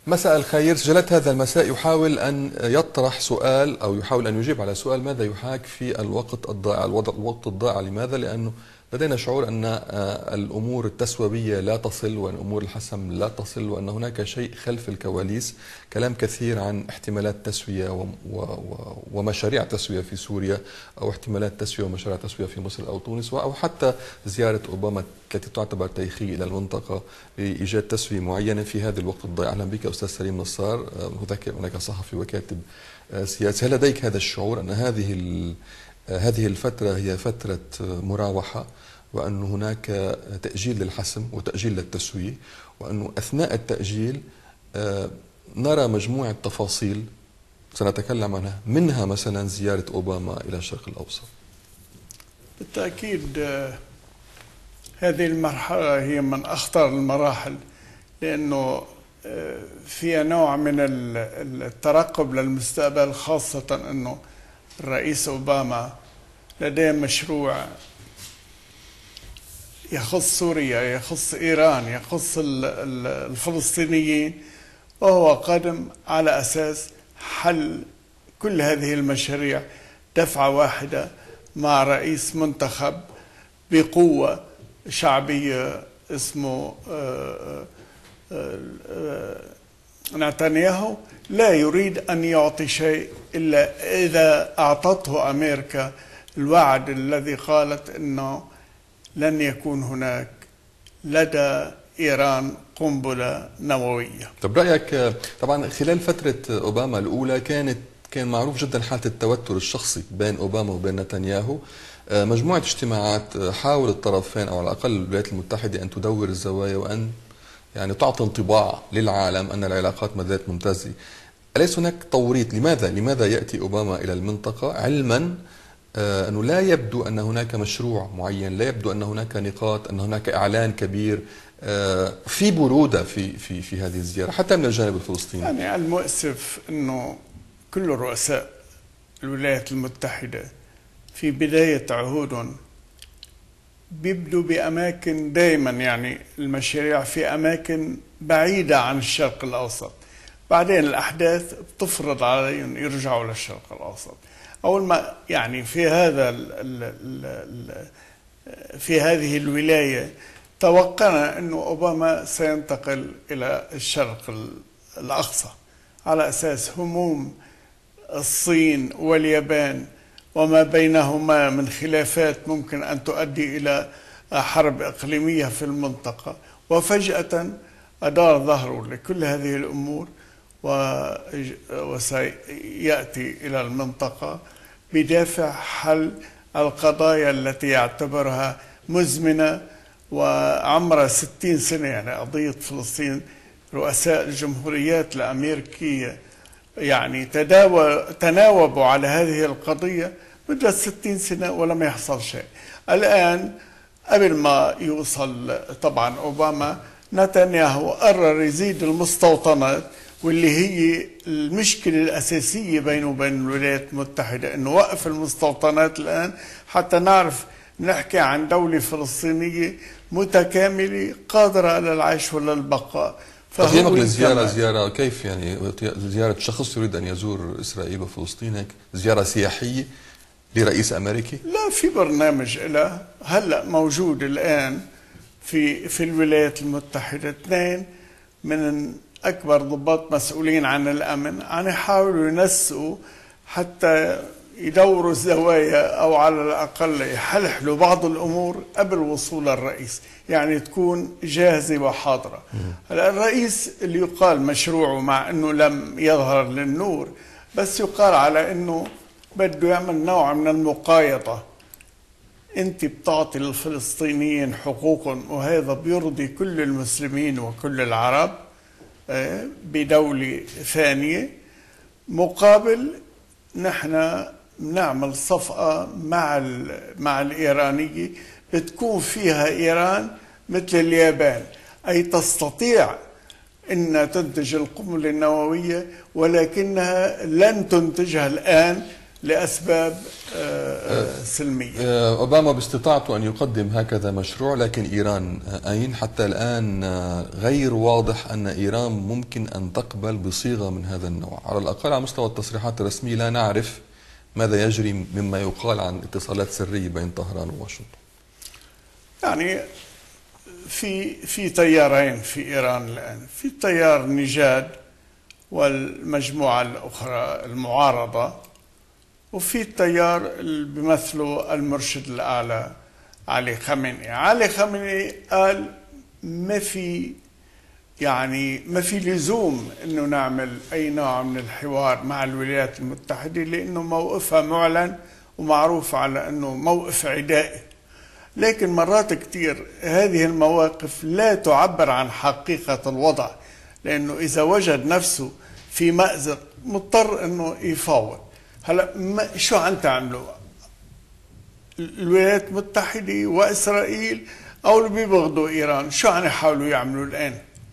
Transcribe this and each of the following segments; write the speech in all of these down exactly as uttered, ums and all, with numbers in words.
مساء الخير. جلت هذا المساء يحاول أن يطرح سؤال أو يحاول أن يجيب على سؤال: ماذا يحاك في الوقت الضائع؟ الوقت الضائع لماذا؟ لأنه لدينا شعور أن الأمور التسويبية لا تصل، وأن أمور الحسم لا تصل، وأن هناك شيء خلف الكواليس، كلام كثير عن احتمالات تسوية ومشاريع تسوية في سوريا، أو احتمالات تسوية ومشاريع تسوية في مصر أو تونس، أو حتى زيارة أوباما التي تعتبر تاريخية إلى المنطقة لإيجاد تسوية معينة في هذا الوقت الضائع. أهلا بك أستاذ سليم نصار، مذكر هناك صحفي وكاتب سياسي. هل لديك هذا الشعور أن هذه هذه الفترة هي فترة مراوحة، وأن هناك تأجيل للحسم وتأجيل للتسوية، وأنه أثناء التأجيل نرى مجموعة تفاصيل سنتكلم عنها، منها مثلا زيارة أوباما إلى الشرق الأوسط؟ بالتأكيد هذه المرحلة هي من أخطر المراحل، لأنه فيها نوع من الترقب للمستقبل، خاصة أنه الرئيس أوباما لديه مشروع يخص سوريا، يخص إيران، يخص الفلسطينيين، وهو قادم على أساس حل كل هذه المشاريع دفعة واحدة مع رئيس منتخب بقوة شعبية اسمه نتنياهو، لا يريد أن يعطي شيء إلا إذا أعطته أمريكا الوعد الذي قالت أنه لن يكون هناك لدى إيران قنبلة نووية. طب رأيك، طبعا خلال فترة أوباما الأولى كانت كان معروف جدا حالة التوتر الشخصي بين أوباما وبين نتنياهو، مجموعة اجتماعات حاول الطرفين أو على الأقل الولايات المتحدة أن تدور الزوايا وأن يعني تعطي انطباع للعالم أن العلاقات ما زالت ممتازة. أليس هناك توريط؟ لماذا لماذا يأتي أوباما إلى المنطقة علما آه أنه لا يبدو أن هناك مشروع معين، لا يبدو أن هناك نقاط، أن هناك إعلان كبير، آه في برودة في في في هذه الزيارة حتى من الجانب الفلسطيني؟ يعني المؤسف أنه كل رؤساء الولايات المتحدة في بداية عهودهم بيبدوا بأماكن، دائما يعني المشاريع في أماكن بعيدة عن الشرق الأوسط، بعدين الأحداث بتفرض عليهم يرجعوا للشرق الأوسط. أول ما يعني في هذا ال ال ال في هذه الولاية توقعنا أنه أوباما سينتقل إلى الشرق الأقصى على أساس هموم الصين واليابان وما بينهما من خلافات ممكن أن تؤدي إلى حرب إقليمية في المنطقة، وفجأة أدار ظهره لكل هذه الأمور وسيأتي إلى المنطقة بدافع حل القضايا التي يعتبرها مزمنة وعمرها ستين سنة. يعني قضية فلسطين رؤساء الجمهوريات الأمريكية يعني تناوبوا على هذه القضية مدة ستين سنة ولم يحصل شيء. الآن قبل ما يوصل طبعا أوباما، نتنياهو قرر يزيد المستوطنات، واللي هي المشكلة الأساسية بينه وبين الولايات المتحدة، أنه وقف المستوطنات الآن حتى نعرف نحكي عن دولة فلسطينية متكاملة قادرة على العيش ولا البقاء. تقييمك للزيارة زيارة كيف؟ يعني زيارة شخص يريد أن يزور إسرائيل وفلسطين، هيك زيارة سياحية لرئيس أمريكي؟ لا، في برنامج له هلأ موجود الآن في في الولايات المتحدة. اثنين من أكبر ضباط مسؤولين عن الأمن عم يحاولوا ينسقوا حتى يدوروا الزوايا، أو على الأقل يحلحلوا بعض الأمور قبل وصول الرئيس، يعني تكون جاهزة وحاضرة. هلا الرئيس اللي يقال مشروعه، مع أنه لم يظهر للنور، بس يقال على أنه بده يعمل نوع من المقايضة. أنت بتعطي للفلسطينيين حقوقهم، وهذا بيرضي كل المسلمين وكل العرب بدولة ثانية، مقابل نحن نعمل صفقة مع مع الإيرانية بتكون فيها إيران مثل اليابان، أي تستطيع أن تنتج القنبلة النووية ولكنها لن تنتجها الآن لأسباب سلمية. أوباما باستطاعته أن يقدم هكذا مشروع، لكن إيران أين؟ حتى الآن غير واضح أن إيران ممكن أن تقبل بصيغة من هذا النوع، على الأقل على مستوى التصريحات الرسمية لا نعرف ماذا يجري مما يقال عن اتصالات سرية بين طهران وواشنطن. يعني في في تيارين في إيران الآن، في تيار نجاد والمجموعة الأخرى المعارضة، وفي التيار اللي بيمثله المرشد الأعلى علي خامنئي. علي خامنئي قال ما في يعني ما في لزوم انه نعمل اي نوع من الحوار مع الولايات المتحدة، لانه موقفها معلن ومعروف على انه موقف عدائي. لكن مرات كتير هذه المواقف لا تعبر عن حقيقة الوضع، لانه اذا وجد نفسه في مأزق مضطر انه يفاوض. هلا شو عم تعملوا الولايات المتحدة وإسرائيل أو اللي بيبغضوا إيران؟ شو عم يحاولوا يعملوا الآن؟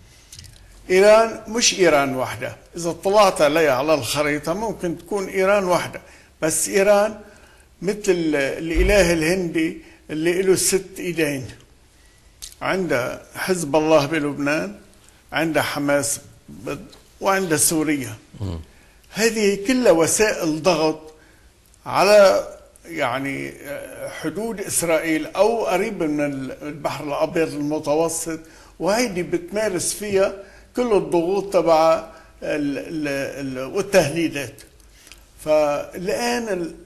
إيران مش إيران وحدة، إذا طلعت عليها على الخريطة ممكن تكون إيران وحدة، بس إيران مثل الإله الهندي اللي له ست إيدين. عندها حزب الله بلبنان، عندها حماس وعندها سوريا. هذه كلها وسائل ضغط على يعني حدود إسرائيل أو قريب من البحر الأبيض المتوسط، وهيدي بتمارس فيها كل الضغوط تبع والتهديدات. فالآن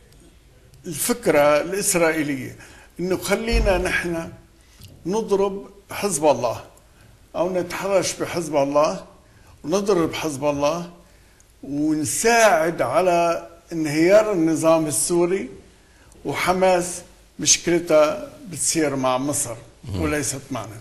الفكرة الإسرائيلية إنه خلينا نحن نضرب حزب الله أو نتحرش بحزب الله ونضرب حزب الله ونساعد على انهيار النظام السوري، وحماس مشكلتها بتصير مع مصر وليست معنا.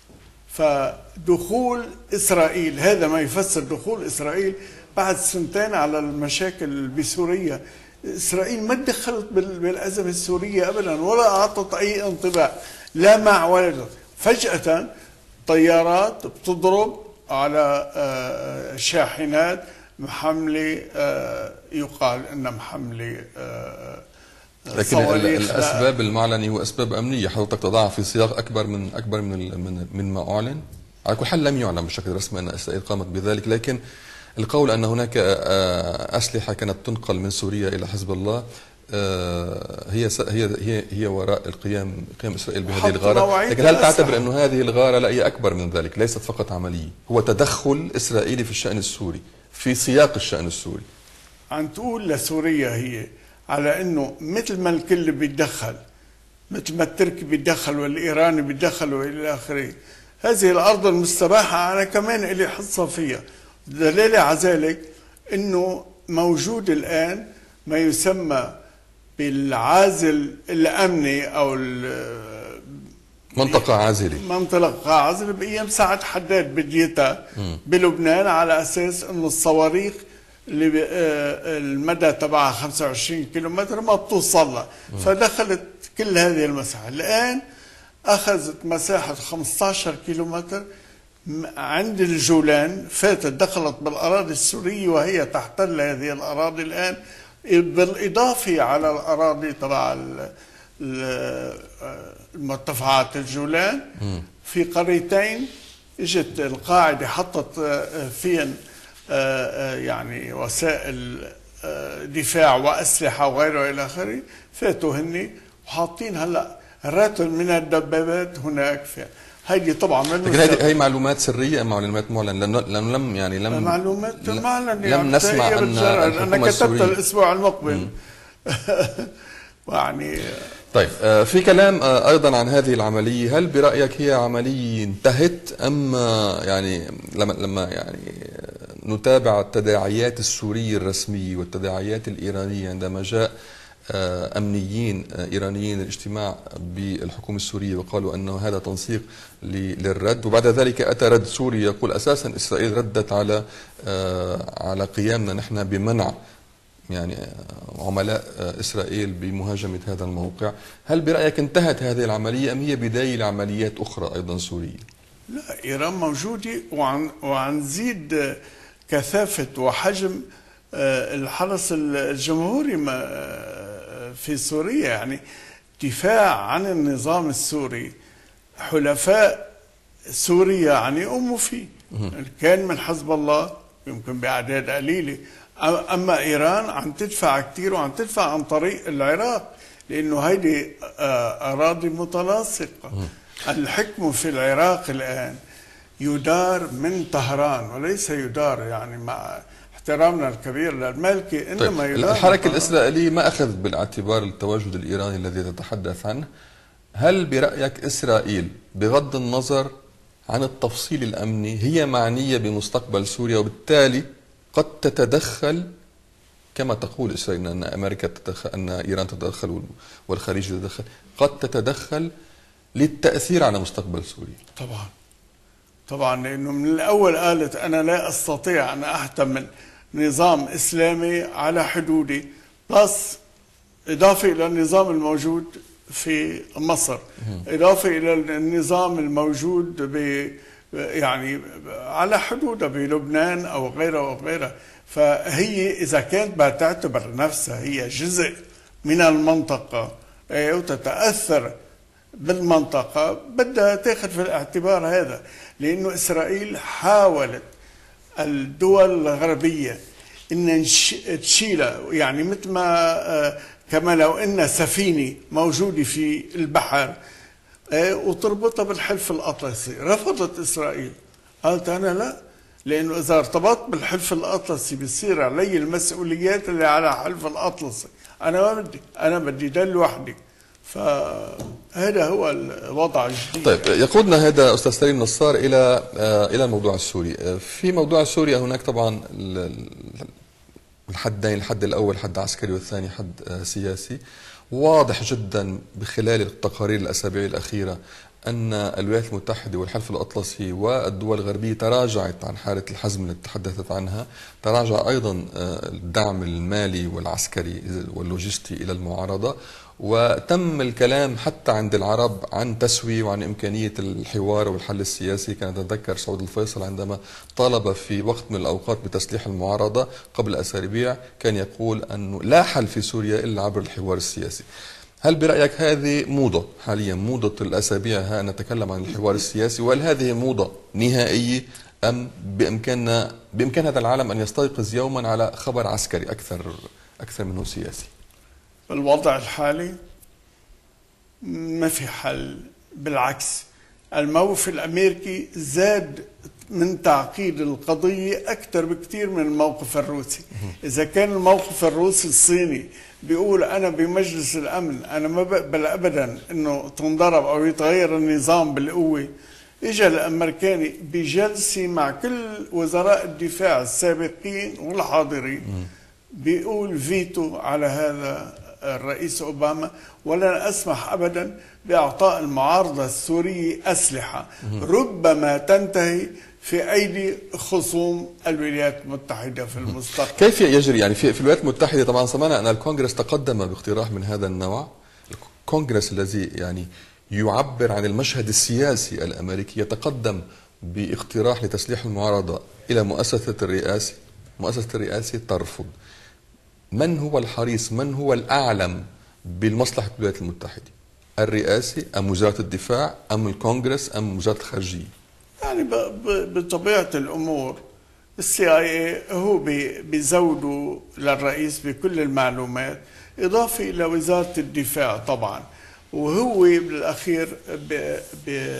فدخول إسرائيل، هذا ما يفسر دخول إسرائيل بعد سنتين على المشاكل بسوريا. إسرائيل ما تدخلت بالأزمة السورية أبدا ولا أعطت أي انطباع لا مع ولا ضد. فجأة طيارات بتضرب على شاحنات محملة، يقال أن محملة لكن الأسباب المعلنة هو أسباب أمنية، حضرتك تضعها في سياق أكبر من أكبر من من من ما أعلن. على كل حال لم يعلن بشكل رسمي أن إسرائيل قامت بذلك، لكن القول أن هناك أسلحة كانت تنقل من سوريا إلى حزب الله هي هي هي هي وراء القيام قيام إسرائيل بهذه الغارة. لكن هل تعتبر أن هذه الغارة لا هي أكبر من ذلك، ليست فقط عملية، هو تدخل إسرائيلي في الشأن السوري في سياق الشأن السوري؟ عم تقول لسوريا هي على انه مثل ما الكل بيتدخل، مثل ما التركي بيتدخل والايراني بيتدخل والى اخره، هذه الارض المستباحه انا كمان لي حصه فيها. دليل على ذلك انه موجود الان ما يسمى بالعازل الامني او منطقة عازلة، منطقة عازلة بأيام سعد حداد بديتها بلبنان، على أساس أنه الصواريخ اللي المدى تبعها خمسة وعشرين كيلومتر ما بتوصل لها، فدخلت كل هذه المساحة. الآن أخذت مساحة خمسة عشر كيلومتر عند الجولان، فاتت دخلت بالأراضي السورية وهي تحتل هذه الأراضي الآن، بالإضافة على الأراضي تبع المرتفعات الجولان. في قريتين اجت القاعدة حطت فيهن يعني وسائل دفاع وأسلحة وغيره إلى آخره، فاتوا هني وحاطين هلا راتل من الدبابات هناك. هيدي طبعا لكن هذه هي معلومات سرية أم معلومات معلنة؟ لأنه لم يعني لم معلومات معلنة، لم نسمع أن أنا كتبت الأسبوع المقبل يعني. طيب في كلام أيضا عن هذه العملية، هل برأيك هي عملية انتهت أم يعني لما لما يعني نتابع التداعيات السورية الرسمية والتداعيات الإيرانية عندما جاء أمنيين إيرانيين الاجتماع بالحكومة السورية وقالوا أنه هذا تنسيق للرد، وبعد ذلك أتى رد سوري يقول أساسا إسرائيل ردت على على قيامنا نحن بمنع يعني عملاء إسرائيل بمهاجمة هذا الموقع. هل برأيك انتهت هذه العملية أم هي بداية لعمليات أخرى أيضا سورية؟ لا، إيران موجودة وعن وعن زيد كثافة وحجم الحرس الجمهوري في سوريا، يعني دفاع عن النظام السوري. حلفاء سوريا يعني يقوموا فيه، كان من حزب الله يمكن بأعداد قليلة، أما إيران عم تدفع كتير، وعم تدفع عن طريق العراق، لأنه هيدي أراضي متلاصقة. الحكم في العراق الآن يدار من طهران، وليس يدار يعني مع احترامنا الكبير للمالكي، إنما طيب يدار الحركة الإسرائيلية ما أخذت بالاعتبار التواجد الإيراني الذي تتحدث عنه. هل برأيك إسرائيل بغض النظر عن التفصيل الأمني هي معنية بمستقبل سوريا، وبالتالي قد تتدخل كما تقول إسرائيل أن أمريكا تتدخل، أن إيران تتدخل والخليج تتدخل، قد تتدخل للتأثير على مستقبل سوريا؟ طبعا طبعا، لأنه من الأول قالت أنا لا أستطيع أن أحتمل نظام إسلامي على حدودي، بس إضافة إلى النظام الموجود في مصر، إضافة إلى النظام الموجود ب يعني على حدودها بلبنان أو غيره وغيره. فهي إذا كانت بتعتبر نفسها هي جزء من المنطقة وتتأثر بالمنطقة، بدها تاخذ في الاعتبار هذا، لأنه إسرائيل حاولت الدول الغربية إن تشيلها، يعني مثل ما كما لو إن سفينة موجودة في البحر وتربطها بالحلف الأطلسي. رفضت إسرائيل، قالت أنا لا، لأنه إذا ارتبطت بالحلف الأطلسي بصير علي المسؤوليات اللي على الحلف الأطلسي، أنا ما بدي، أنا بدي دل وحدي. فهذا هو الوضع الجديد. طيب يقودنا هذا أستاذ سليم نصار إلى إلى الموضوع السوري. في موضوع سوريا هناك طبعا الحدين، الحد الأول حد عسكري والثاني حد سياسي. واضح جدا بخلال التقارير الأسابيع الأخيرة أن الولايات المتحدة والحلف الأطلسي والدول الغربية تراجعت عن حالة الحزم التي تحدثت عنها، تراجع أيضا الدعم المالي والعسكري واللوجستي إلى المعارضة، وتم الكلام حتى عند العرب عن تسوية وعن إمكانية الحوار والحل السياسي. كان أتذكر سعود الفيصل عندما طالب في وقت من الأوقات بتسليح المعارضة قبل أسابيع كان يقول أنه لا حل في سوريا إلا عبر الحوار السياسي. هل برأيك هذه موضة حاليا، موضة الأسابيع ها نتكلم عن الحوار السياسي، وهل هذه موضة نهائية أم بإمكاننا بإمكان هذا العالم أن يستيقظ يوما على خبر عسكري أكثر أكثر منه سياسي؟ الوضع الحالي ما في حل، بالعكس الموقف الأمريكي زاد من تعقيد القضية أكثر بكثير من الموقف الروسي. إذا كان الموقف الروسي الصيني بيقول أنا بمجلس الأمن أنا ما بقبل أبدا أنه تنضرب أو يتغير النظام بالقوة، إجا الأمريكاني بجلسة مع كل وزراء الدفاع السابقين والحاضرين بيقول فيتو على هذا الرئيس أوباما، ولن أسمح أبدا بإعطاء المعارضة السورية أسلحة ربما تنتهي في أيدي خصوم الولايات المتحدة في المستقبل. كيف يجري يعني في, في الولايات المتحدة؟ طبعا سمعنا أن الكونغرس تقدم باقتراح من هذا النوع، الكونغرس الذي يعني يعبر عن المشهد السياسي الأمريكي يتقدم باقتراح لتسليح المعارضة إلى مؤسسة الرئاسة، مؤسسة الرئاسة ترفض. من هو الحريص، من هو الأعلم بالمصلحة الولايات المتحدة؟ الرئاسة أم وزارة الدفاع أم الكونغرس أم وزارة الخارجية؟ يعني بطبيعة الأمور السي اي اي هو بيزودوا للرئيس بكل المعلومات، إضافة إلى وزارة الدفاع طبعا، وهو بالأخير ب ب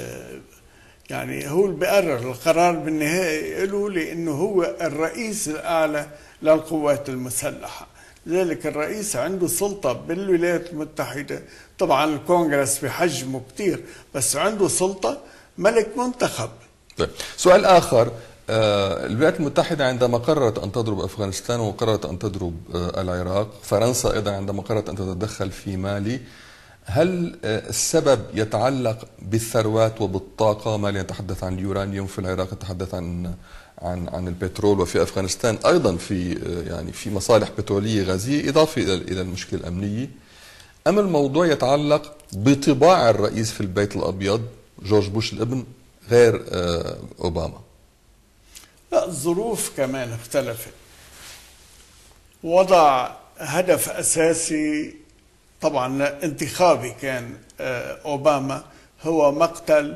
يعني هو اللي بيقرر القرار بالنهائي له، لأنه هو الرئيس الأعلى للقوات المسلحة. لذلك الرئيس عنده سلطة بالولايات المتحدة، طبعا الكونغرس بحجمه كتير بس عنده سلطة، ملك منتخب. طيب سؤال آخر، آه الولايات المتحدة عندما قررت أن تضرب أفغانستان وقررت أن تضرب آه العراق، فرنسا أيضا عندما قررت أن تتدخل في مالي، هل آه السبب يتعلق بالثروات وبالطاقة؟ مالي يتحدث عن اليورانيوم، في العراق يتحدث عن عن عن البترول، وفي افغانستان ايضا في يعني في مصالح بتروليه غازيه، اضافه الى الى المشكله الامنيه، ام الموضوع يتعلق بطباع الرئيس في البيت الابيض جورج بوش الابن غير اوباما؟ لا، الظروف كمان اختلفت. وضع هدف أساسي طبعا انتخابي كان أوباما، هو مقتل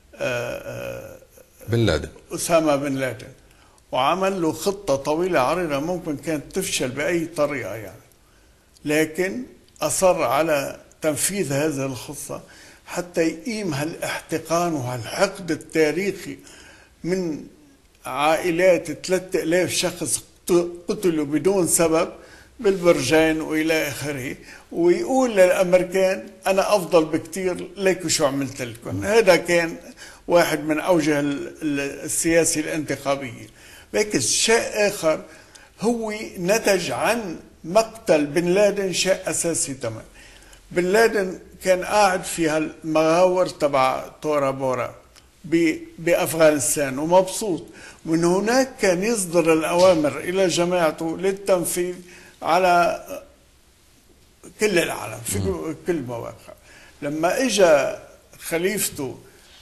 بن لادن أسامة بن لادن، وعمل له خطة طويلة عريضة ممكن كانت تفشل بأي طريقة يعني، لكن أصر على تنفيذ هذه الخطة حتى يقيم هالاحتقان وهالحقد التاريخي من عائلات ثلاثة آلاف شخص قتلوا بدون سبب بالبرجين وإلى آخره، ويقول للأمريكان أنا أفضل بكتير، ليكوا شو عملت لكم. هذا كان واحد من أوجه السياسة الانتخابية. لكن شيء آخر هو نتج عن مقتل بن لادن، شيء أساسي تمام. بن لادن كان قاعد في هالمغاور تبع تورا بورا بأفغانستان ومبسوط، ومن هناك كان يصدر الأوامر إلى جماعته للتنفيذ على كل العالم في كل مواقع. لما اجى خليفته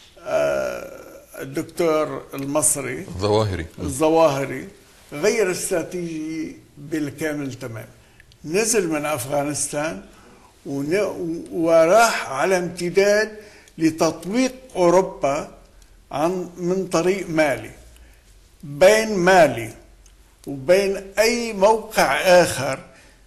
الدكتور المصري الظواهري الظواهري غير استراتيجي بالكامل تمام، نزل من أفغانستان وراح على امتداد لتطويق أوروبا عن من طريق مالي. بين مالي وبين أي موقع آخر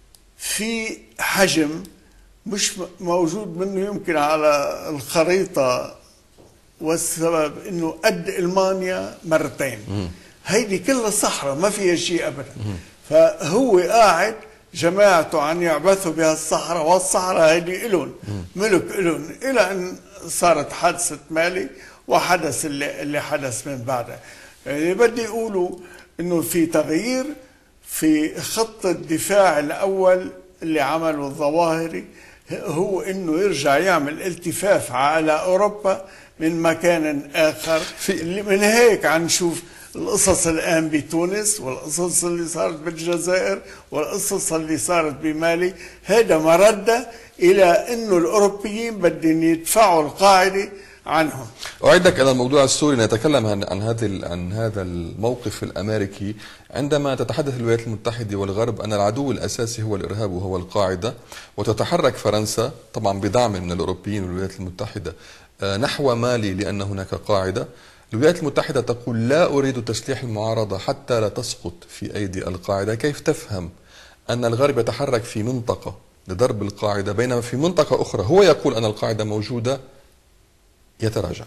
في حجم مش موجود منه يمكن على الخريطة، والسبب انه قد المانيا مرتين. م. هيدي كلها صحراء ما فيها شيء ابدا. م. فهو قاعد جماعته عن يعبثوا بهالصحراء، والصحراء هيدي إلهم ملك إلهم، الى ان صارت حادثة مالي وحدث اللي, اللي حدث من بعدها. يعني بدي يقولوا انه في تغيير في خط الدفاع الاول اللي عمله الظواهري، هو انه يرجع يعمل التفاف على اوروبا من مكان اخر. من هيك عم نشوف القصص الان بتونس، والقصص اللي صارت بالجزائر، والقصص اللي صارت بمالي. هذا مرده الى انه الاوروبيين بدهم يدفعوا القاعده عنهم. أعيدك إلى الموضوع السوري، نتكلم عن عن هذا عن هذا الموقف الأمريكي. عندما تتحدث الولايات المتحدة والغرب أن العدو الأساسي هو الإرهاب وهو القاعدة، وتتحرك فرنسا طبعا بدعم من الأوروبيين والولايات المتحدة نحو مالي لأن هناك قاعدة، الولايات المتحدة تقول لا أريد تسليح المعارضة حتى لا تسقط في أيدي القاعدة. كيف تفهم أن الغرب يتحرك في منطقة لضرب القاعدة بينما في منطقة أخرى هو يقول أن القاعدة موجودة يتراجع؟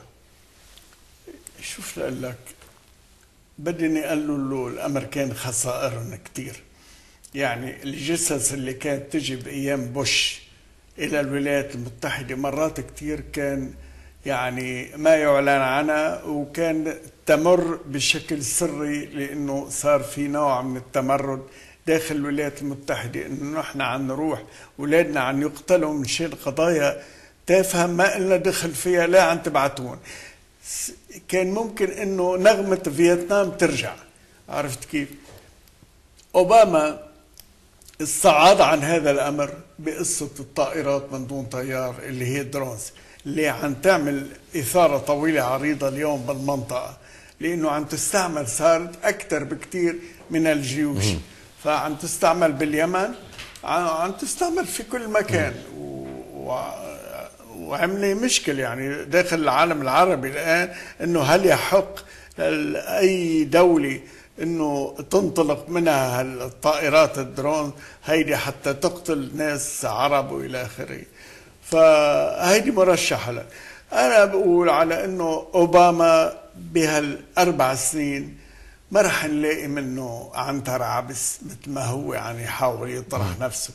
شوف لك، بدني اقول له الامريكان خسائرهم كثير. يعني الجثث اللي كانت تجي بايام بوش الى الولايات المتحده مرات كثير كان يعني ما يعلن عنها، وكان تمر بشكل سري، لانه صار في نوع من التمرد داخل الولايات المتحده انه نحن عم نروح اولادنا عم يقتلوا من شان قضايا تافهه ما لنا دخل فيها، لا عم تبعتون. كان ممكن انه نغمة فيتنام ترجع. عرفت كيف؟ اوباما استعاض عن هذا الامر بقصة الطائرات من دون طيار اللي هي درونز، اللي عم تعمل اثارة طويلة عريضة اليوم بالمنطقة، لانه عم تستعمل، صارت اكثر بكثير من الجيوش. فعم تستعمل باليمن، عم تستعمل في كل مكان، و وعملي مشكل يعني داخل العالم العربي الآن، انه هل يحق لأي دولة انه تنطلق منها الطائرات الدرون هيدي حتى تقتل ناس عرب والى اخره. فهيدي مرشحة لك. انا بقول على انه اوباما بهالاربع سنين ما رح نلاقي منه عنتر عبس مثل ما هو عم يحاول يطرح نفسه.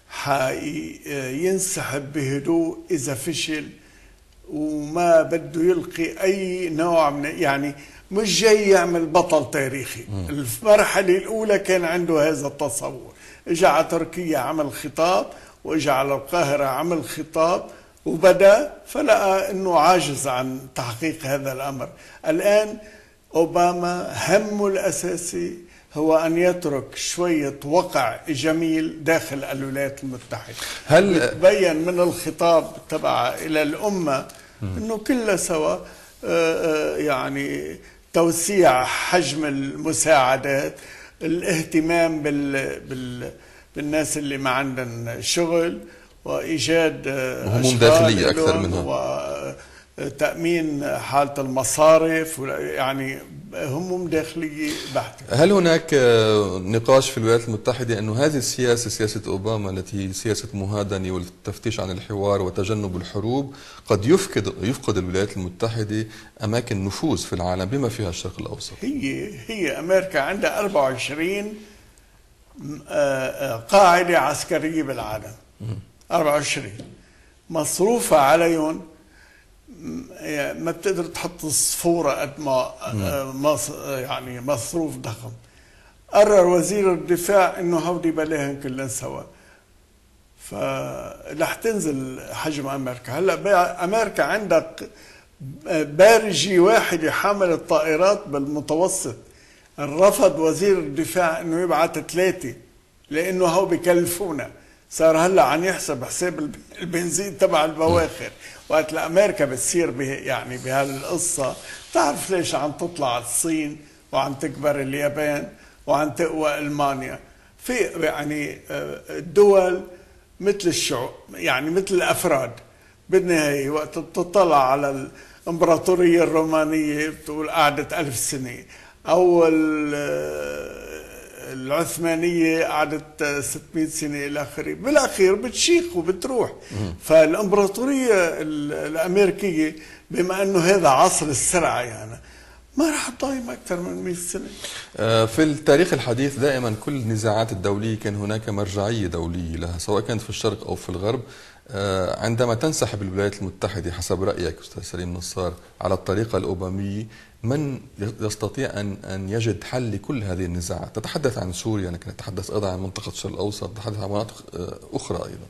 ينسحب بهدوء إذا فشل، وما بده يلقي أي نوع من، يعني مش جاي يعمل بطل تاريخي. المرحلة الأولى كان عنده هذا التصور، اجى على تركيا عمل خطاب، واجى على القاهرة عمل خطاب، وبدأ فلقى أنه عاجز عن تحقيق هذا الأمر. الآن أوباما همه الأساسي هو أن يترك شوية وقع جميل داخل الولايات المتحدة. هل يتبين من الخطاب تبع إلى الأمة أنه كلها سوا يعني توسيع حجم المساعدات، الاهتمام بال بال بالناس اللي ما عندهم شغل، وإيجاد هموم داخلية أكثر منها، وتأمين حالة المصارف، يعني هموم داخلية بحتة. هل هناك نقاش في الولايات المتحدة أنه هذه السياسة، سياسة أوباما التي هي سياسة مهادنة والتفتيش عن الحوار وتجنب الحروب، قد يفقد يفقد الولايات المتحدة أماكن نفوذ في العالم بما فيها الشرق الأوسط؟ هي هي أمريكا عندها أربعة وعشرين قاعدة عسكرية بالعالم، أربعة وعشرين مصروفة عليهم، ما بتقدر تحط الصفورة قد ما يعني مصروف ضخم. قرر وزير الدفاع انه هودي بلاهن كلن سوا، فرح تنزل حجم امريكا. هلا امريكا عندك بارجي واحدة حامل الطائرات بالمتوسط، رفض وزير الدفاع انه يبعث ثلاثة لانه هو بكلفونا. صار هلا عم يحسب حساب البنزين تبع البواخر. وقت الامريكا بتصير به يعني بهالقصه، بتعرف ليش عم تطلع الصين وعم تكبر اليابان وعم تقوى المانيا. في يعني الدول مثل الشعوب، يعني مثل الافراد بالنهايه. وقت بتطلع على الامبراطوريه الرومانيه بتقول قعدت ألف سنه، او العثمانية قعدت ستمئة سنة إلى آخره، بالأخير بتشيخ وبتروح. فالإمبراطورية الأمريكية بما أنه هذا عصر السرعة يعني ما راح تضايم أكثر من مئة سنة. في التاريخ الحديث دائما كل النزاعات الدولية كان هناك مرجعية دولية لها، سواء كانت في الشرق أو في الغرب. عندما تنسحب الولايات المتحدة حسب رأيك أستاذ سليم نصار على الطريقة الأوبامية، من يستطيع أن أن يجد حل لكل هذه النزاعات؟ تتحدث عن سوريا، لكن نتحدث أيضا عن منطقة الشرق الأوسط، نتحدث عن مناطق أخرى أيضا.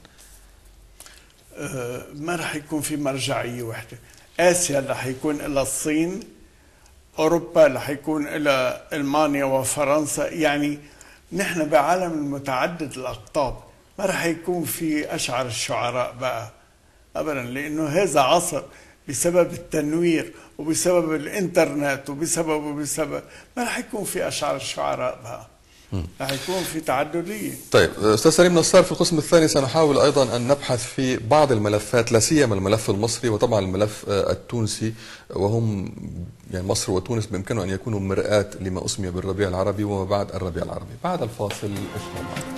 ما راح يكون في مرجعية واحدة. آسيا راح يكون إلى الصين، أوروبا راح يكون إلى ألمانيا وفرنسا. يعني نحن بعالم المتعدد الأقطاب، ما راح يكون في أشعر الشعراء بقى أبدا، لأنه هذا عصر بسبب التنوير وبسبب الانترنت وبسبب وبسبب ما راح يكون في اشعار الشعراء بقى، راح يكون في تعدديه. طيب استاذ سليم نصار، في القسم الثاني سنحاول ايضا ان نبحث في بعض الملفات، لا سيما الملف المصري وطبعا الملف التونسي، وهم يعني مصر وتونس بامكانه ان يكونوا مرآة لما اسمي بالربيع العربي وما بعد الربيع العربي. بعد الفاصل ابقوا.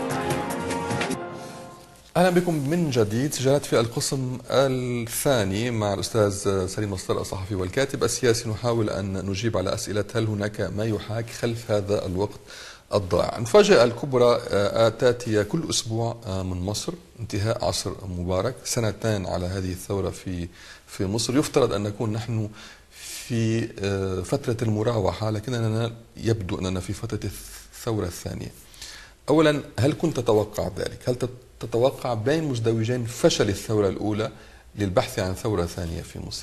أهلا بكم من جديد. سجلت في القسم الثاني مع الأستاذ سليم نصار الصحفي والكاتب السياسي، نحاول أن نجيب على أسئلة هل هناك ما يحاك خلف هذا الوقت الضائع. المفاجأة الكبرى تأتي كل أسبوع من مصر، انتهاء عصر مبارك، سنتان على هذه الثورة في في مصر. يفترض أن نكون نحن في فترة المراوحة، لكننا يبدو أننا في فترة الثورة الثانية. أولا، هل كنت تتوقع ذلك؟ هل تتوقع بين مزدوجين فشل الثورة الأولى للبحث عن ثورة ثانية في مصر؟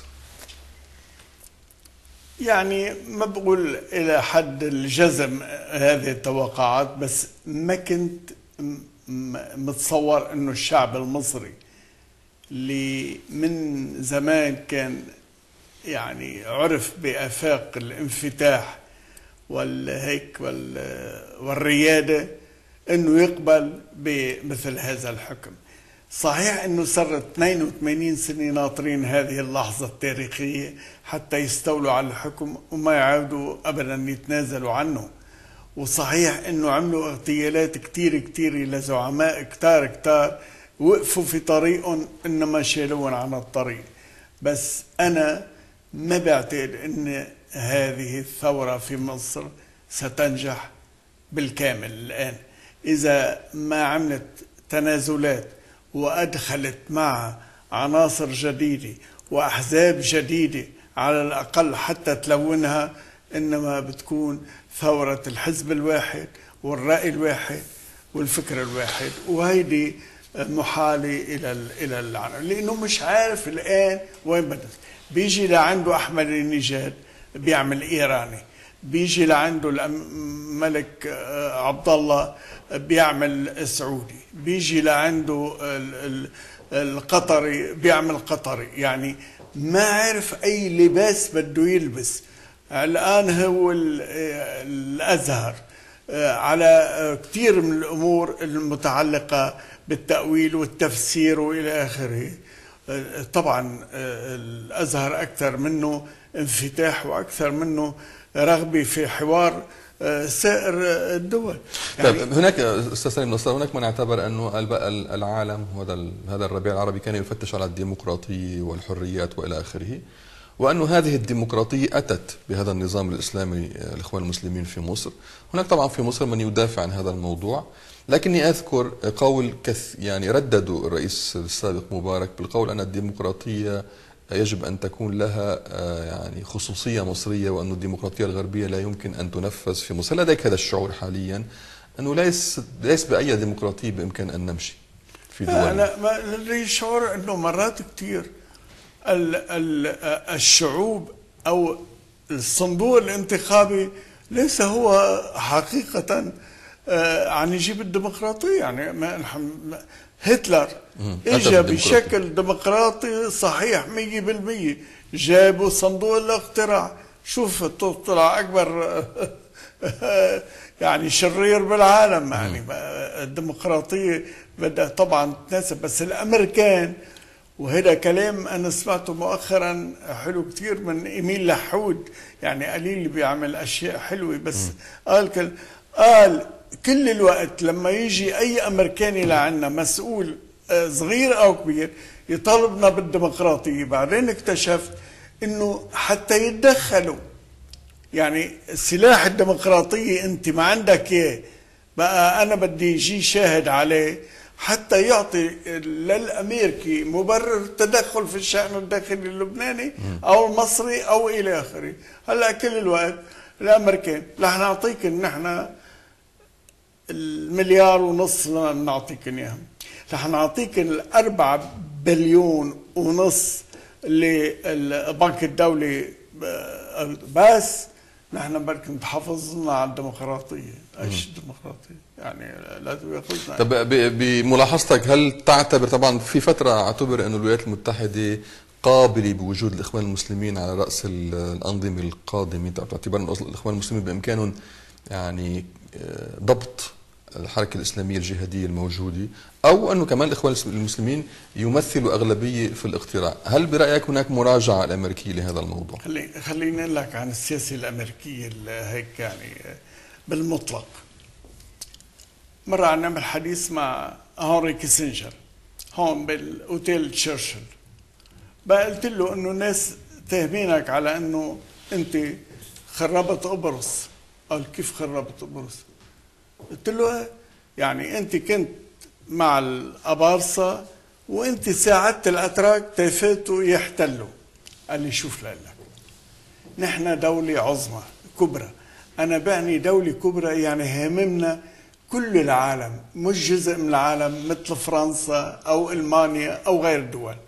يعني ما بقول إلى حد الجزم هذه التوقعات، بس ما كنت متصور أنه الشعب المصري اللي من زمان كان يعني عرف بآفاق الانفتاح والهيك والريادة انه يقبل بمثل هذا الحكم. صحيح انه صار اثنين وثمانين سنة ناطرين هذه اللحظة التاريخية حتى يستولوا على الحكم وما يعودوا ابدا يتنازلوا عنه، وصحيح انه عملوا اغتيالات كتير كتير لزعماء كتار كتار وقفوا في طريقهم انما شالوهم عن الطريق. بس انا ما بعتقد ان هذه الثورة في مصر ستنجح بالكامل الآن إذا ما عملت تنازلات وأدخلت معها عناصر جديدة وأحزاب جديدة على الأقل حتى تلونها. إنما بتكون ثورة الحزب الواحد والرأي الواحد والفكر الواحد، وهيدي محالة إلى إلى العنف، لأنه مش عارف الآن وين بدأ. بيجي لعنده أحمد النجاد بيعمل إيراني، بيجي لعنده الملك عبد الله بيعمل سعودي، بيجي لعنده القطري بيعمل قطري. يعني ما عرف أي لباس بده يلبس. الآن هو الأزهر على كثير من الأمور المتعلقة بالتأويل والتفسير وإلى آخره. طبعا الأزهر أكثر منه انفتاح وأكثر منه رغبة في حوار سائر الدول. يعني طيب هناك استاذ سليم نصر، هناك من اعتبر انه العالم هذا هذا الربيع العربي كان يفتش على الديمقراطيه والحريات والى اخره، وانه هذه الديمقراطيه اتت بهذا النظام الاسلامي الاخوان المسلمين في مصر. هناك طبعا في مصر من يدافع عن هذا الموضوع، لكني اذكر قول كث يعني رددوا الرئيس السابق مبارك بالقول ان الديمقراطيه يجب أن تكون لها يعني خصوصية مصرية، وأن الديمقراطية الغربية لا يمكن أن تنفذ في مصر. هل لديك هذا الشعور حاليا أنه ليس ليس بأي ديمقراطية بإمكان أن نمشي في دولنا؟ أنا لدي شعور أنه مرات كثير الشعوب أو الصندوق الانتخابي ليس هو حقيقة عن يجيب الديمقراطية. يعني هتلر اجى بشكل ديمقراطي صحيح مية بالمية، جابوا صندوق الاقتراع، شوف طلع اكبر يعني شرير بالعالم. يعني الديمقراطية بدها طبعا تناسب، بس الامريكان، وهذا كلام انا سمعته مؤخرا حلو كثير من ايميل لحود، يعني قليل بيعمل اشياء حلوه، بس قال كل قال كل الوقت لما يجي اي امريكاني لعنا مسؤول صغير او كبير يطالبنا بالديمقراطيه، بعدين اكتشفت انه حتى يتدخلوا، يعني سلاح الديمقراطيه انت ما عندك اياه، بقى انا بدي يجي شاهد عليه حتى يعطي للامريكي مبرر تدخل في الشأن الداخلي اللبناني او المصري او الى اخره. هلا كل الوقت الامريكان رح نعطيك نحن المليار ونص نعطيك اياهم، رح نعطيك الأربعة بليون ونص اللي البنك الدولي، بس نحن بركي نتحفظنا على الديمقراطيه. ايش الديمقراطيه؟ يعني لازم ياخذنا. طب بملاحظتك هل تعتبر، طبعا في فتره اعتبر انه الولايات المتحده قابله بوجود الاخوان المسلمين على راس الانظمه القادمه، باعتبار ان الاخوان المسلمين بامكانهم يعني ضبط الحركة الإسلامية الجهادية الموجودة، أو أنه كمان الإخوان المسلمين يمثلوا أغلبية في الاقتراع؟ هل برأيك هناك مراجعة الأمريكية لهذا الموضوع؟ خلي خليني أقول لك عن السياسة الأمريكية هيك يعني بالمطلق. مرة عم نعمل حديث مع هنري كيسنجر هون بالأوتيل تشرشل، بقى قلت له إنه الناس تهمينك على إنه أنت خربت قبرص. قال كيف خربت قبرص؟ قلت له يعني انت كنت مع الابارصه وانت ساعدت الاتراك تفاتوا يحتلوا. قال لي شوف لك، نحن دوله عظمى كبرى، انا بعني دوله كبرى يعني هاممنا كل العالم مش جزء من العالم مثل فرنسا او المانيا او غير الدول.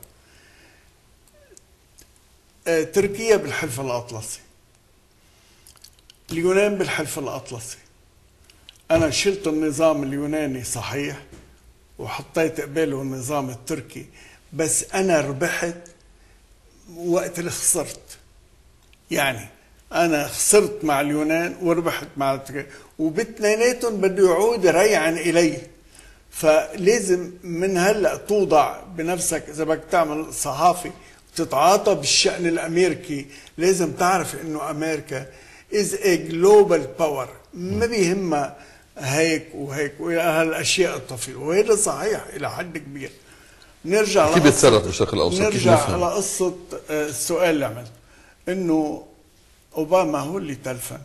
تركيا بالحلف الاطلسي، اليونان بالحلف الاطلسي. أنا شلت النظام اليوناني صحيح وحطيت قباله النظام التركي، بس أنا ربحت وقت اللي خسرت. يعني أنا خسرت مع اليونان وربحت مع التركي، وباثنيناتهم بده يعود ريعا إلي. فلازم من هلأ توضع بنفسك، إذا بدك تعمل صحافي وتتعاطى بالشأن الأمريكي، لازم تعرف إنه أمريكا is a global power، ما بيهمها هيك وهيك وهالاشياء الطفيله، وهذا صحيح الى حد كبير. نرجع كيف بيتصرف بالشرق الاوسط؟ نرجع على قصه السؤال اللي عملته، انه اوباما هو اللي تلفن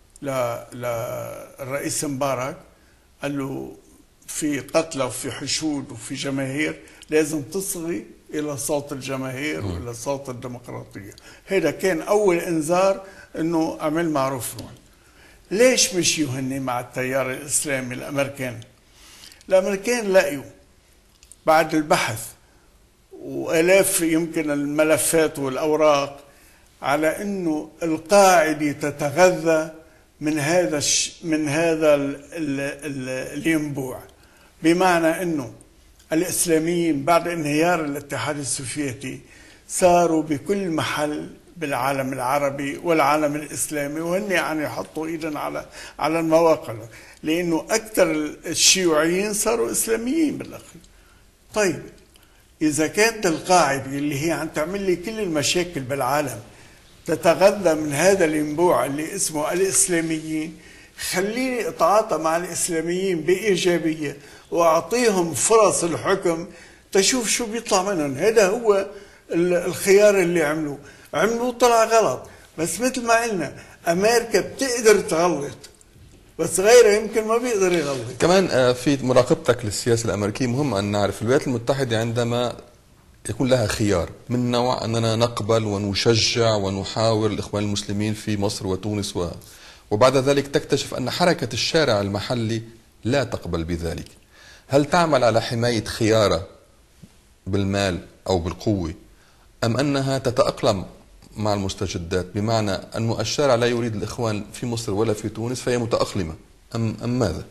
للرئيس مبارك، قال له في قتلى وفي حشود وفي جماهير، لازم تصغي الى صوت الجماهير والى صوت الديمقراطيه. هذا كان اول انذار انه اعمل معروف روح. ليش مشيوا هن مع التيار الإسلامي الأمريكان؟ الأمريكان لقيوا بعد البحث وآلاف يمكن الملفات والأوراق على أنه القاعدة تتغذى من هذا من هذا الينبوع، بمعنى أنه الإسلاميين بعد انهيار الاتحاد السوفيتي صاروا بكل محل بالعالم العربي والعالم الإسلامي، وهن يعني يحطوا إيدا على على المواقع، لأنه أكثر الشيوعيين صاروا إسلاميين بالأخير. طيب إذا كانت القاعدة اللي هي عم تعمل لي كل المشاكل بالعالم تتغذى من هذا الينبوع اللي اسمه الإسلاميين، خليني أتعاطى مع الإسلاميين بإيجابية وأعطيهم فرص الحكم تشوف شو بيطلع منهم. هذا هو الخيار اللي عملوه عملوه طلع غلط، بس مثل ما قلنا أمريكا بتقدر تغلط، بس غيره يمكن ما بيقدر يغلط. كمان في مراقبتك للسياسة الأمريكية مهم أن نعرف الولايات المتحدة عندما يكون لها خيار من نوع أننا نقبل ونشجع ونحاور الإخوان المسلمين في مصر وتونس و... وبعد ذلك تكتشف أن حركة الشارع المحلي لا تقبل بذلك، هل تعمل على حماية خيارها بالمال أو بالقوة، أم أنها تتأقلم مع المستجدات، بمعنى أن الشارع لا يريد الإخوان في مصر ولا في تونس فهي متأقلمة، أم, أم ماذا؟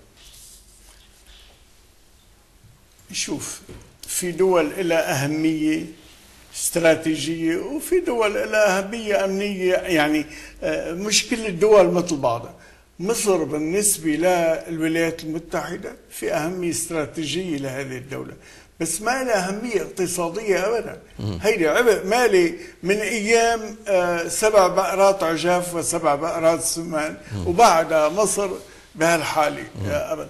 شوف، في دول لها أهمية استراتيجية وفي دول لها أهمية أمنية، يعني مش كل الدول مثل بعضها. مصر بالنسبة للولايات المتحدة في أهمية استراتيجية لهذه الدولة، بس ما لها أهمية اقتصادية أبدا. هيدي عبء مالي من أيام سبع بقرات عجاف وسبع بقرات سمان، وبعدها مصر بهالحالة أبدا.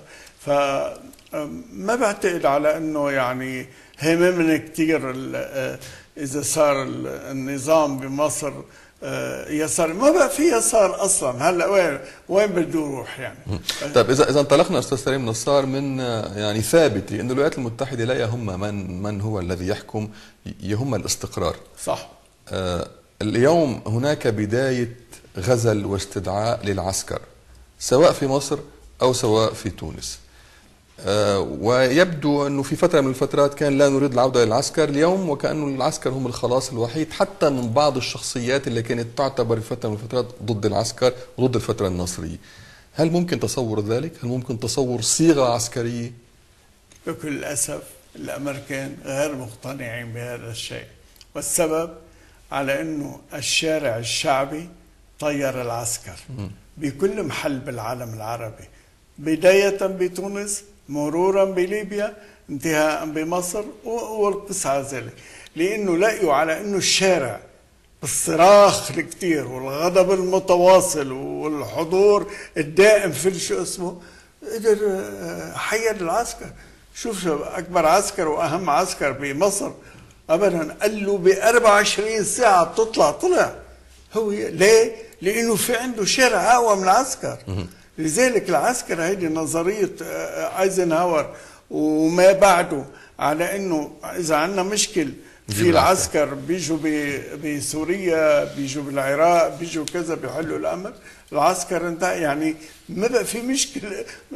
فما بعتقد على أنه يعني هممنا كتير إذا صار النظام بمصر يسار. ما بقى في يسار اصلا هلا، وين وين بده يروح يعني؟ طيب اذا اذا انطلقنا استاذ سليم نصار من يعني ثابته انه الولايات المتحده لا يهم من من هو الذي يحكم، يهم الاستقرار. صح. آه اليوم هناك بدايه غزل واستدعاء للعسكر سواء في مصر او سواء في تونس. آه ويبدو أنه في فترة من الفترات كان لا نريد العودة للعسكر، اليوم وكأنه العسكر هم الخلاص الوحيد، حتى من بعض الشخصيات اللي كانت تعتبر في فترة من الفترات ضد العسكر وضد الفترة الناصرية. هل ممكن تصور ذلك؟ هل ممكن تصور صيغة عسكرية؟ بكل أسف الأمريكان غير مقتنعين بهذا الشيء، والسبب على أنه الشارع الشعبي طير العسكر بكل محل بالعالم العربي، بداية بتونس مرورا بليبيا انتهاء بمصر والقصة على ذلك، لأنه لقيوا على أنه الشارع بالصراخ الكتير والغضب المتواصل والحضور الدائم في شو اسمه قدر حيد العسكر. شوف أكبر عسكر وأهم عسكر بمصر أبدا قال له ب أربعة وعشرين ساعة بتطلع، طلع. هو ليه؟ لأنه في عنده شارع أقوى من العسكر. لذلك العسكر هيدي نظرية ايزنهاور وما بعده على انه اذا عندنا مشكل في العسكر بيجوا بسوريا، بيجوا بالعراق، بيجوا كذا بيحلوا الامر. العسكر انتهى، يعني ما بقى في مشكله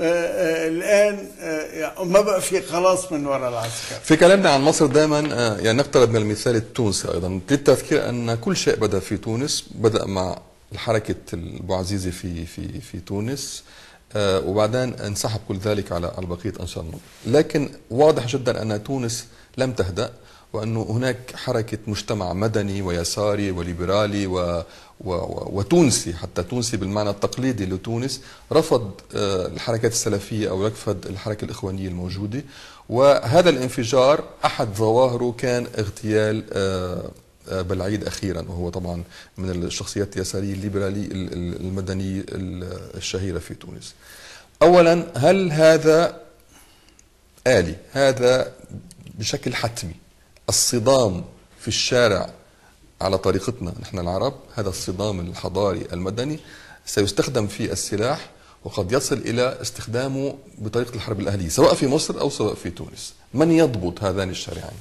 الان، ما بقى في خلاص من وراء العسكر. في كلامنا عن مصر دائما يعني نقترب من المثال التونسي ايضا، للتذكير ان كل شيء بدا في تونس، بدا مع الحركة البوعزيزي في في في تونس، آه وبعدين انسحب كل ذلك على على بقية أنشطة المنطقة. لكن واضح جدا أن تونس لم تهدأ، وأنه هناك حركة مجتمع مدني ويساري وليبرالي و و وتونسي، حتى تونسي بالمعنى التقليدي لتونس، رفض آه الحركات السلفية أو رفض الحركة الإخوانية الموجودة. وهذا الانفجار أحد ظواهره كان اغتيال آه بالعيد أخيرا، وهو طبعا من الشخصيات اليسارية الليبرالية المدنية الشهيرة في تونس. أولا، هل هذا آلي؟ هذا بشكل حتمي الصدام في الشارع على طريقتنا نحن العرب، هذا الصدام الحضاري المدني سيستخدم فيه السلاح، وقد يصل إلى استخدامه بطريقة الحرب الأهلية سواء في مصر أو سواء في تونس. من يضبط هذان الشارعين؟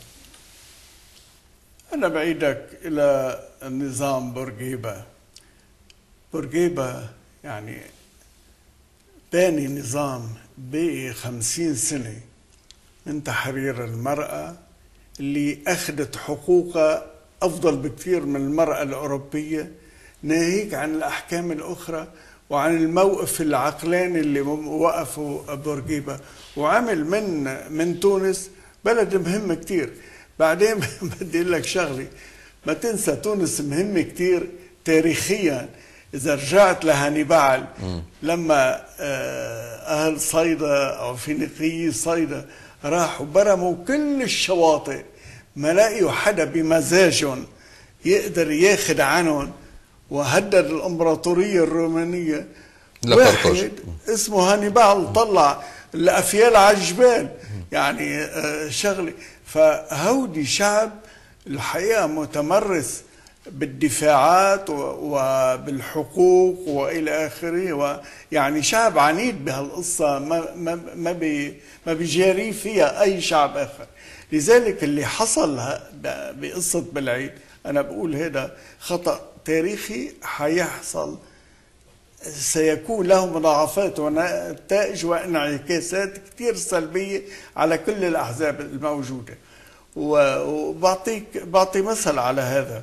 أنا بعيدك إلى النظام بورقيبة. بورقيبة يعني باني نظام بخمسين سنة من تحرير المرأة اللي أخذت حقوقها أفضل بكثير من المرأة الأوروبية، ناهيك عن الأحكام الأخرى وعن الموقف العقلاني اللي وقفوا بورقيبة، وعمل من من تونس بلد مهم كثير. بعدين بدي اقول لك شغله، ما تنسى تونس مهمة كتير تاريخيا. إذا رجعت لهانيبال لما أهل صيدا أو فينيقيي صيدا راحوا برموا كل الشواطئ، ما لاقيوا حدا بمزاجهم يقدر ياخد عنهم، وهدد الإمبراطورية الرومانية. واحد اسمه هانيبال طلع الأفيال على الجبال، يعني شغلة. فهودي شعب الحقيقة متمرس بالدفاعات وبالحقوق والى اخره، ويعني شعب عنيد بهالقصه، ما ما ما بي ما بيجاري فيها اي شعب اخر. لذلك اللي حصل بقصه بالعيد انا بقول هذا خطا تاريخي حيحصل، سيكون له مضاعفات ونتائج وانعكاسات كثير سلبيه على كل الاحزاب الموجوده. وبعطيك بعطي مثل على هذا.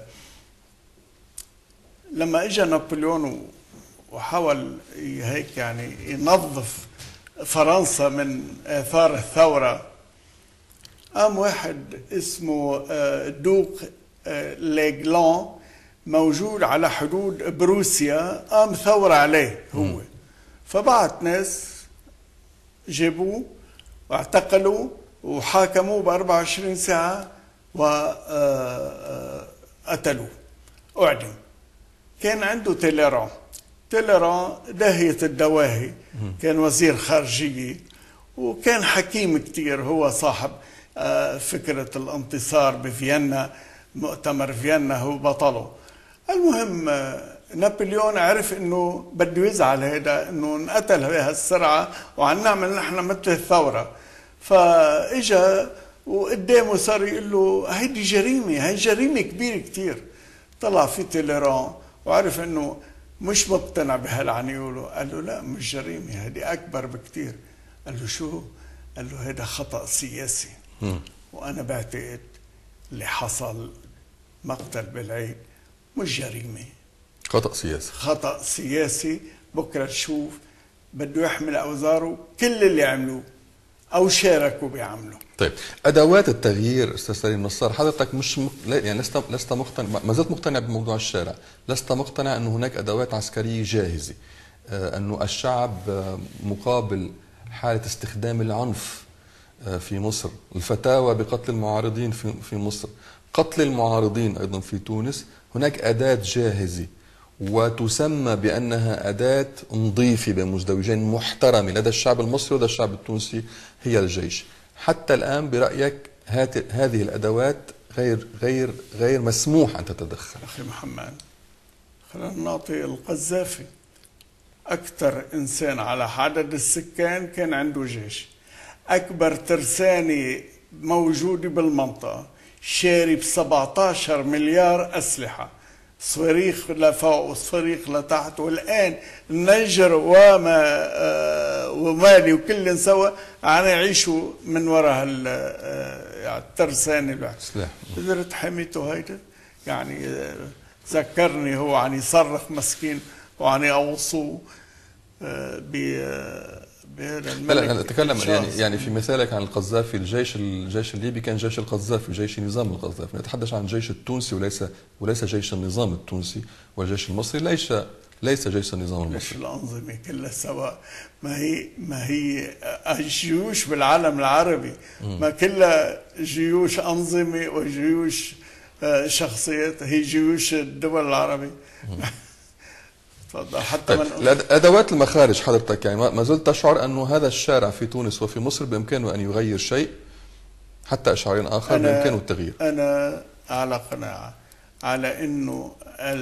لما اجى نابليون وحاول هيك يعني ينظف فرنسا من اثار الثوره، قام واحد اسمه دوق ليغلان موجود على حدود بروسيا، قام ثور عليه هو، فبعت ناس جابوه واعتقلوا وحاكموه ب أربعة وعشرين ساعه وقتلوه، اعدم. كان عنده تيليران، تيليران داهية الدواهي، كان وزير خارجية وكان حكيم كتير، هو صاحب فكرة الانتصار بفيينا، مؤتمر فيينا هو بطله. المهم نابليون عرف انه بده يزعل هيدا انه انقتل بهالسرعة وعم نعمل نحن مثل الثورة، فاجا وقدامه صار يقول له هيدي جريمة، هي جريمة كبيرة كتير. طلع في تيليران وعرف انه مش مقتنع بهالعنيوله، قال له لا مش جريمه، هذه اكبر بكتير. قال له شو؟ قال له هذا خطا سياسي. م. وانا بعتقد اللي حصل مقتل بالعيد مش جريمه، خطا سياسي. خطا سياسي. بكره تشوف بده يحمل اوزاره كل اللي عملوه او شاركوا بيعملوا. طيب ادوات التغيير استاذ سليم نصار، حضرتك مش م... يعني لست لست مقتنع، ما زلت مقتنع بموضوع الشارع، لست مقتنع انه هناك ادوات عسكريه جاهزه، آه انه الشعب آه مقابل حاله استخدام العنف آه في مصر، الفتاوى بقتل المعارضين في في مصر، قتل المعارضين ايضا في تونس، هناك اداه جاهزه وتسمى بانها اداه نظيفه بين مزدوجين محترمه لدى الشعب المصري ولدى الشعب التونسي، هي الجيش. حتى الآن برأيك هذه الأدوات غير غير غير مسموح أن تتدخل. أخي محمد، خلينا نعطي القذافي أكثر إنسان على عدد السكان كان عنده جيش، أكبر ترسانة موجودة بالمنطقة، شاري ب سبعة عشر مليار أسلحة، صواريخ لفوق وصواريخ لتحت، والآن النيجر وما ومالي وكل سوا عم يعيشوا من وراء الترسانة. قدرت حميته هيدا يعني. ذكرني هو عم يصرخ مسكين وعم يقوصوه بهذا الملك. لا نتكلم يعني يعني في مثالك عن القذافي، الجيش الجيش الليبي كان جيش القذافي، جيش نظام القذافي، نتحدث عن الجيش التونسي وليس وليس جيش النظام التونسي، والجيش المصري ليس ليس جيش النظام المصري. ليش الأنظمة كلها سواء؟ ما هي ما هي الجيوش بالعالم العربي ما كلها جيوش أنظمة وجيوش شخصيات، هي جيوش الدول العربية. حتى طيب ادوات المخارج حضرتك يعني ما زلت تشعر انه هذا الشارع في تونس وفي مصر بامكانه ان يغير شيء، حتى اشعار اخر بامكانه التغيير؟ انا على قناعه على انه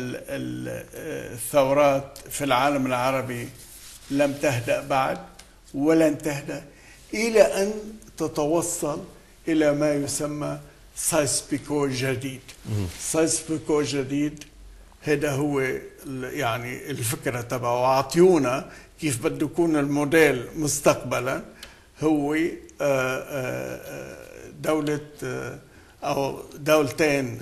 الثورات في العالم العربي لم تهدأ بعد ولن تهدأ الى ان تتوصل الى ما يسمى سايس بيكو جديد. سايس بيكو جديد هذا هو يعني الفكرة تبعه، وعطيونا كيف بده يكون الموديل مستقبلا. هو دولة أو دولتين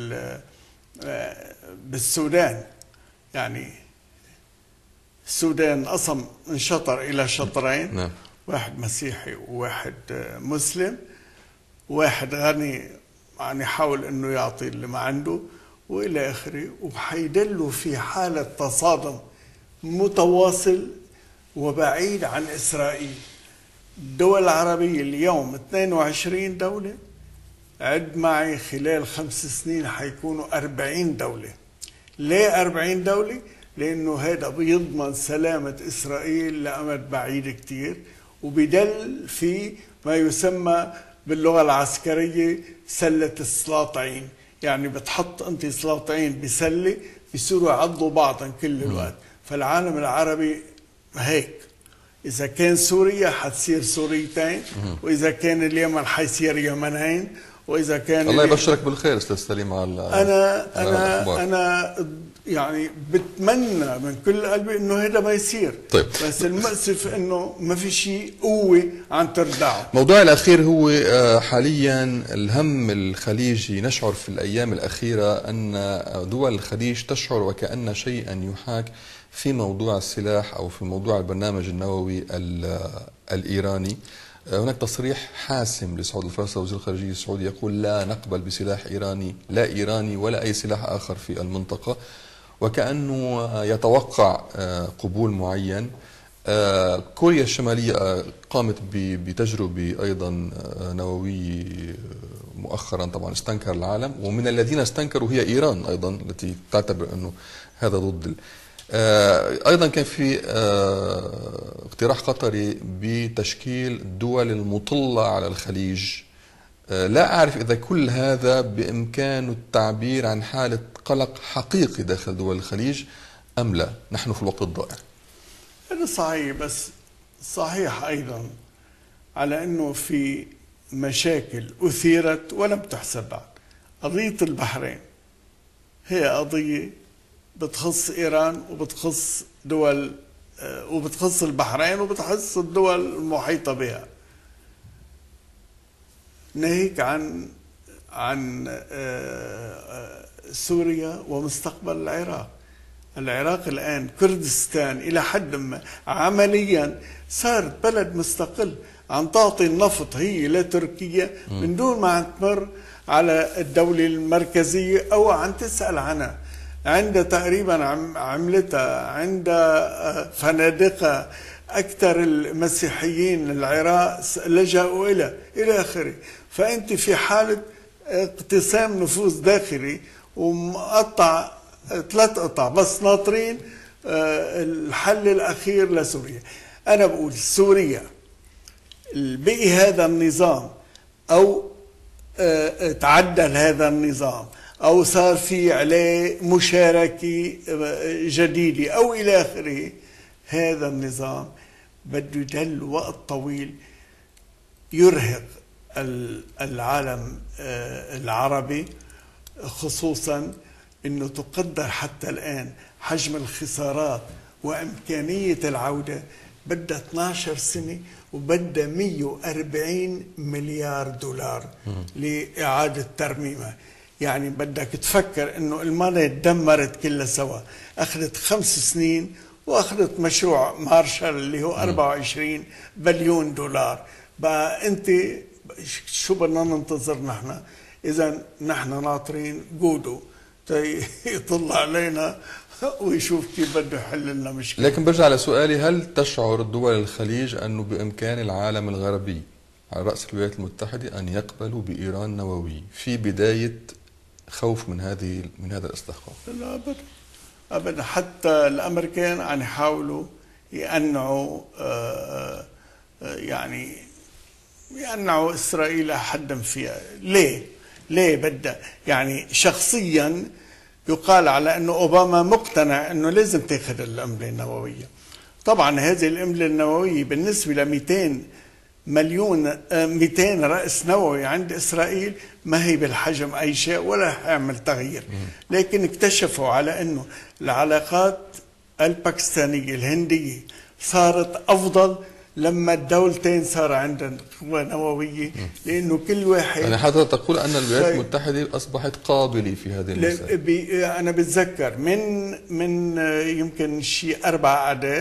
بالسودان، يعني السودان أصلا انشطر إلى شطرين، نعم. واحد مسيحي وواحد مسلم، واحد غني يعني حاول إنه يعطي اللي ما عنده، وإلى آخره، وحيدلوا في حالة تصادم متواصل وبعيد عن إسرائيل. الدول العربية اليوم اثنين وعشرين دولة، عد معي خلال خمس سنين حيكونوا أربعين دولة. ليه أربعين دولة؟ لأنه هذا بيضمن سلامة إسرائيل لأمد بعيد كتير، وبدل في ما يسمى باللغة العسكرية سلة السلاطعين. يعني بتحط أنت سلاطعين بسلة بيصيروا يعضوا بعضا كل الوقت. فالعالم العربي هيك، إذا كان سوريا حتصير سوريتين، وإذا كان اليمن حيصير يمنين، وإذا كان الله يبشرك بالخير أستاذ سليم على أنا أنا أنا يعني بتمنى من كل قلبي إنه هذا ما يصير. طيب. بس المأسف إنه ما في شيء قوة عن تردعه. موضوع الأخير هو حاليا الهم الخليجي. نشعر في الأيام الأخيرة أن دول الخليج تشعر وكأن شيئا يحاك في موضوع السلاح أو في موضوع البرنامج النووي الإيراني. هناك تصريح حاسم لسعود الفرنسي وزير الخارجية السعودي يقول لا نقبل بسلاح إيراني، لا إيراني ولا أي سلاح آخر في المنطقة، وكأنه يتوقع قبول معين. كوريا الشمالية قامت بتجربة أيضا نووية مؤخرا، طبعا استنكر العالم، ومن الذين استنكروا هي إيران أيضا التي تعتبر أنه هذا ضد. أيضا كان في اقتراح قطري بتشكيل الدول المطلة على الخليج. لا أعرف إذا كل هذا بإمكانه التعبير عن حالة قلق حقيقي داخل دول الخليج أم لا، نحن في الوقت الضائع. هذا صحيح، بس صحيح أيضا على أنه في مشاكل أثيرت ولم تحسب بعد. قضية البحرين هي قضية بتخص إيران وبتخص دول وبتخص البحرين وبتخص الدول المحيطة بها، ناهيك عن عن سوريا ومستقبل العراق. العراق الآن كردستان إلى حد ما عمليا صارت بلد مستقل، عم تعطي النفط هي لتركيا من دون ما عم تمر على الدولة المركزية أو عم تسأل عنها. عند تقريبا عملتها، عند فنادقها، أكثر المسيحيين العراق لجأوا إلى إلى آخره. فأنت في حالة اقتسام نفوذ داخلي ومقطع ثلاث قطع، بس ناطرين الحل الأخير لسوريا. أنا بقول سوريا بقي هذا النظام أو تعدل هذا النظام أو صار في عليه مشاركة جديدة أو إلى آخره، هذا النظام بده يضل وقت طويل يرهق العالم العربي، خصوصا أنه تقدر حتى الآن حجم الخسارات وإمكانية العودة بدها اثنعش سنة وبدها مئة وأربعين مليار دولار لإعادة ترميمها. يعني بدك تفكر انه المانيا تدمرت كلها سوا، اخذت خمس سنين واخذت مشروع مارشال اللي هو أربعة وعشرين بليون دولار. بقى انت شو بدنا ننتظر نحن؟ اذا نحن ناطرين جودو يطلع علينا ويشوف كيف بده يحل لنا مشكله. لكن برجع لسؤالي، هل تشعر دول الخليج انه بامكان العالم الغربي على راس الولايات المتحده ان يقبلوا بايران نووي في بدايه خوف من هذه من هذا الاستخفاف؟ لا ابدا ابدا. حتى الامريكان عم يحاولوا يقنعوا يعني يقنعوا اسرائيل حدا فيها. ليه؟ ليه بدها؟ يعني شخصيا يقال على انه اوباما مقتنع انه لازم تاخذ القنبله النوويه. طبعا هذه القنبله النوويه بالنسبه ل مئتين مليون مئتين رأس نووي عند إسرائيل ما هي بالحجم أي شيء ولا هيعمل تغيير. لكن اكتشفوا على أنه العلاقات الباكستانية الهندية صارت أفضل لما الدولتين صار عندهم قوة نووية، لأنه كل واحد يعني حتى تقول أن الولايات المتحدة أصبحت قابلة في هذه المسائل. أنا بتذكر من من يمكن شيء أربع أعداد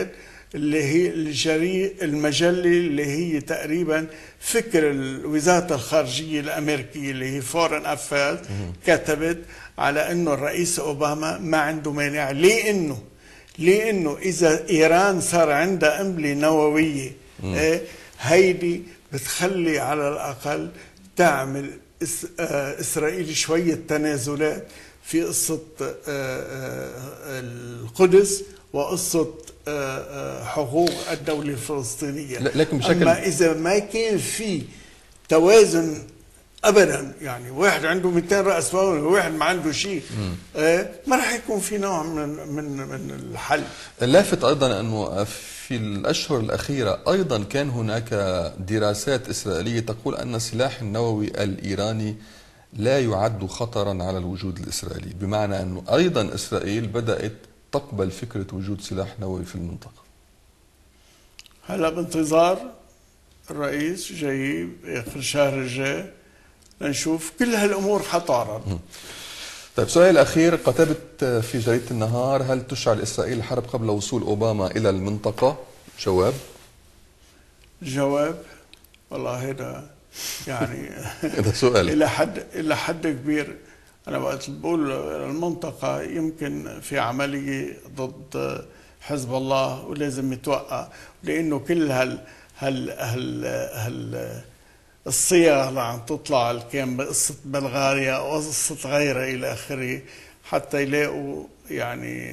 اللي هي الجري المجلة اللي هي تقريبا فكر وزارة الخارجية الأمريكية اللي هي فورن أفيرز كتبت على أنه الرئيس أوباما ما عنده مانع. لأنه لأنه إذا إيران صار عندها قنبلة نووية إيه هيدي بتخلي على الأقل تعمل إس آه إسرائيل شوية تنازلات في قصة آه آه القدس وقصة حقوق الدولة الفلسطينية. لكن بشكل أما إذا ما كان في توازن أبدا، يعني واحد عنده مئتين رأس مال وواحد ما عنده شيء، آه ما راح يكون في نوع من من من الحل. اللافت أيضا أنه في الأشهر الأخيرة أيضا كان هناك دراسات إسرائيلية تقول أن السلاح النووي الإيراني لا يعد خطرا على الوجود الإسرائيلي، بمعنى أنه أيضا إسرائيل بدأت تقبل فكرة وجود سلاح نووي في المنطقة. هلا بانتظار الرئيس جاي آخر الشهر الجاي لنشوف كل هالأمور حتعرض. طيب سؤال أخير، كتبت في جريدة النهار: هل تشعل إسرائيل الحرب قبل وصول أوباما إلى المنطقة؟ جواب؟ الجواب والله هذا يعني هذا سؤال إلى حد إلى حد كبير. أنا وقت بقول المنطقة يمكن في عملية ضد حزب الله ولازم يتوقع، لأنه كل هال هال هال هال الصيغ اللي عم تطلع كان بقصة بلغاريا وقصة غيرها إلى آخره حتى يلاقوا يعني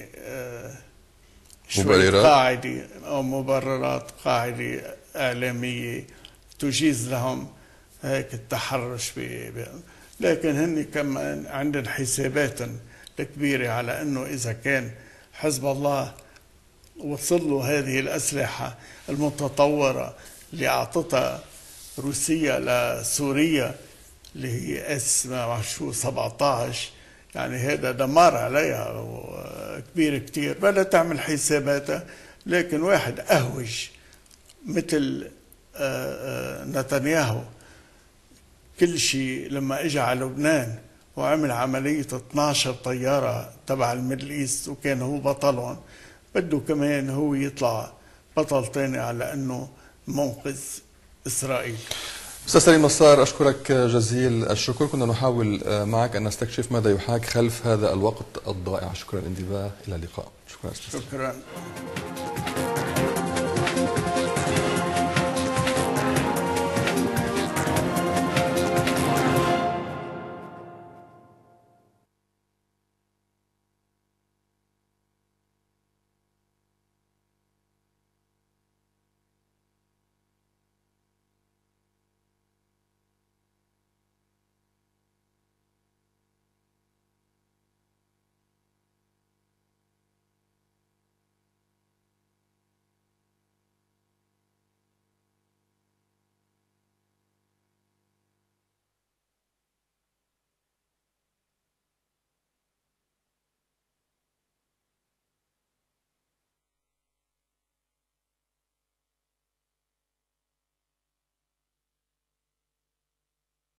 شوية قاعدة أو مبررات، قاعدة إعلامية تجيز لهم هيك التحرش ب لكن هن كمان عندهم حسابات كبيرة على أنه إذا كان حزب الله وصل له هذه الأسلحة المتطورة اللي أعطتها روسيا لسوريا اللي هي اس ما شو سبعة عشر، يعني هذا دمار عليها كبير كتير، بدها تعمل حساباتها. لكن واحد أهوج مثل نتنياهو كل شيء لما اجى على لبنان وعمل عملية اثنعش طيارة تبع الميدل ايست وكان هو بطلهم، بده كمان هو يطلع بطل تاني على انه منقذ اسرائيل. أستاذ سليم نصار، أشكرك جزيل الشكر. كنا نحاول معك أن نستكشف ماذا يحاك خلف هذا الوقت الضائع. شكرا للانتباه، إلى اللقاء. شكرا أستاذ. شكرا.